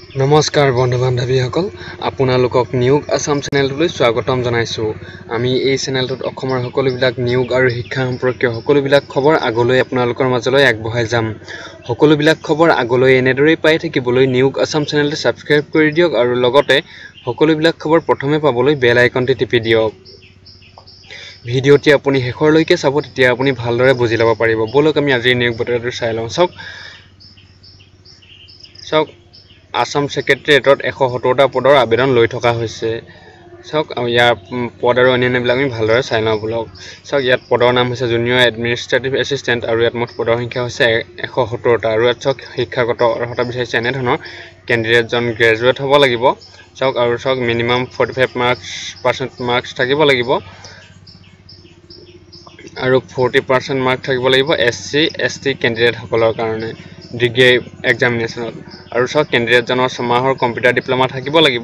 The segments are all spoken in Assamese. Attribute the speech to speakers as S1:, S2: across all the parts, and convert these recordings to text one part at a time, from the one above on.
S1: নমস্কাৰ বন্ধু বান্ধৱীসকল আপোনালোকক নিয়োগ আসাম চেনেললৈ স্বাগতম জনাইছো আমি এই চেনেলটোত অসমৰ সকলোবিলাক নিয়োগ আৰু শিক্ষা সম্পৰ্কীয় সকলোবিলাক খবৰ আগলৈ আপোনালোকৰ মাজলৈ আগবঢ়াই যাম সকলোবিলাক খবৰ আগলৈ এনেদৰেই পাই থাকিবলৈ নিয়োগ আসাম চেনেলটো সাবস্ক্ৰাইব কৰি দিয়ক আৰু লগতে সকলোবিলাক খবৰ প্ৰথমে পাবলৈ বেল আইকনটি টিপি দিয়ক ভিডিওটি আপুনি শেষৰলৈকে চাব তেতিয়া আপুনি ভালদৰে বুজি ল'ব পাৰিব বলক আমি আজিৰ নিয়োগ বতৰটো চাই লওঁ চাওক Assam Secretariat 170টা পদৰ আবেদন লৈ থকা হৈছে চাওক ইয়াৰ পদ আৰু অন্যান্যবিলাক আমি ভালদৰে চাই লওঁ ব্লক চাওক ইয়াত পদৰ নাম হৈছে জুনিয়ৰ এডমিনিষ্ট্ৰেটিভ এছিষ্টেণ্ট আৰু ইয়াত মুঠ পদৰ সংখ্যা হৈছে 170টা আৰু ইয়াত চাওক শিক্ষাগত অৰ্হতা বিচাৰিছে এনে ধৰণৰ কেণ্ডিডেটজন গ্ৰেজুৱেট হ'ব লাগিব চাওক আৰু চাওক মিনিমাম 45% মাৰ্কছ থাকিব লাগিব আৰু 40% মাৰ্ক থাকিব লাগিব SC ST কেণ্ডিডেট সকলৰ কাৰণে ডিগ্ৰী এক্সামিনেশ্যনত আৰু সব কেণ্ডিডেটজনৰ সমাহৰ কম্পিউটাৰ ডিপ্লোমা থাকিব লাগিব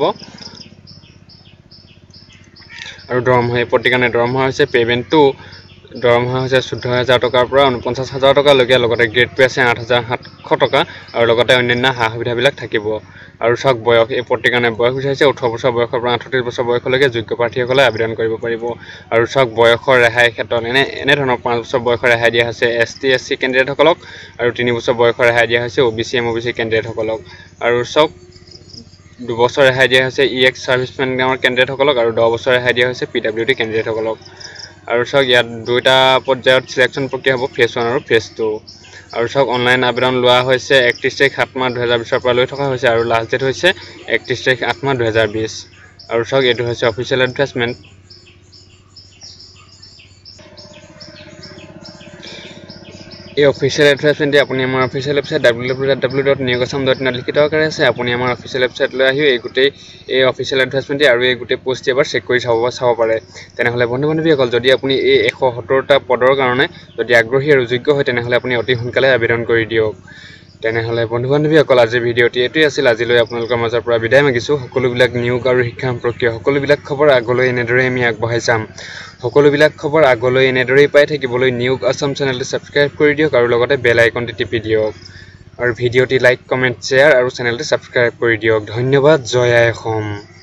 S1: আৰু দৰমহা প্ৰতিকানে দৰমহা হৈছে পেমেন্টটো দৰমহা হৈছে 14000 টকাৰ পৰা 49000 টকা লৈকে লগতে গ্ৰেড পে আছে 8700 টকা আৰু লগতে অন্যান্য সা সুবিধাবিলাক থাকিব আৰু সব বয়স এই প্ৰতিকানে বয়স হৈছে 18 বছৰ বয়সৰ পৰা 38 বছৰ বয়সলৈকে যোগ্য প্ৰাৰ্থীসকলে আবেদন কৰিব পাৰিব আৰু সব বয়সৰ ৰেহাই ক্ষেত্ৰত এনে ধৰণৰ 5 বছৰ বয়সৰ ৰেহাই দিয়া হৈছে ST SC কেণ্ডিডেটসকলক আৰু 3 বছৰ বয়সৰ ৰেহাই দিয়া হৈছে OBC MOBC কেণ্ডিডেটসকলক আৰু সব 2 বছৰ ৰেহাই দিয়া হৈছে EX সাৰ্ভিসমেন নামৰ কেণ্ডিডেটসকলক আৰু 10 বছৰ ৰেহাই দিয়া হৈছে PWD কেণ্ডিডেটসকলক আৰু সব ইয়াত দুটা পৰ্যায়ত সিলেকশন প্ৰক্ৰিয়া হ'ব ফেজ 1 আৰু ফেজ 2 আৰু সব অনলাইন আবেদন লোৱা হৈছে 31 তাৰিখ 7 মাহ 2020 পৰা লৈ থকা হৈছে আৰু লাষ্ট ডেট হৈছে 31 তাৰিখ 8 মাহ 2020 আৰু সব এটো হৈছে অফিচিয়েল এডভাৰটাইজমেন্ট এই অফিচিয়েল এডভাৰটাইজমেন্টে আপুনি আমাৰ অফিচিয়েল ওয়েবসাইট www.niogasam.in লিখিত আকাৰে আছে আপুনি আমাৰ অফিচিয়েল ওয়েবসাইটলৈ আহি এই অফিচিয়েল এডভাৰটাইজমেন্টে আৰু এই গোটেই পোষ্ট এবাৰ চেক কৰি চাব পাৰে তেনেহলে বন্ধু বান্ধৱীসকল যদি আপুনি এই 170টা পদৰ কাৰণে যদি আগ্ৰহী আৰু যোগ্য হয় তেনেহলে আপুনি অতি সোনকালে আবেদন কৰি দিয়ক তেনেহলে বন্ধু বান্ধৱীসকল আজি ভিডিওটি এটোই আছিল আজিলৈ আপোনালোকৰ মাজৰ পৰা বিদায় মাগিছো সকলোবিলাক নিয়োগ আৰু শিক্ষা সম্পৰ্কীয় সকলোবিলাক খবৰ আগলৈ এনেদৰে আমি আগবঢ়াই যাম সকলোবিলাক খবৰ আগলৈ এনেদৰেই পাই থাকিবলৈ নিয়োগ আসাম চেনেলটো সাবস্ক্ৰাইব কৰি দিয়ক আৰু লগতে বেল আইকনটি টিপি দিয়ক আৰু ভিডিওটি লাইক কমেন্ট শ্বেয়াৰ আৰু চেনেলটো সাবস্ক্ৰাইব কৰি দিয়ক ধন্যবাদ জয় আই অসম